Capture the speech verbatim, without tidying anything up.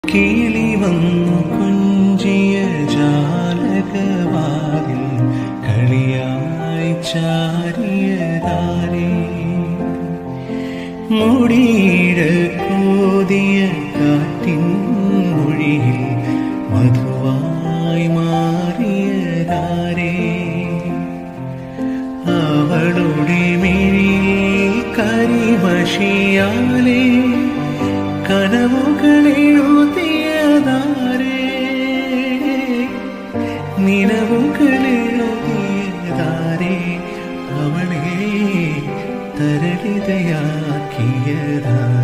കിളി വന്നു കുഞ്ചിയ ജാലകവാതിൽ കളിയായി ചാരിയതാരേ മുടിയിഴ കോതിയ കാറ്റിൻ മൊഴിയിൽ മധുവായി മാറിയതാരേ അവളുടെ മിഴിയിൽ കരിമഷിയാലേ കനവുകളെഴുതിയതാരേ നിലവുകളെഴുതിയതാരേ അവളെ തരളിതയാക്കിയതാ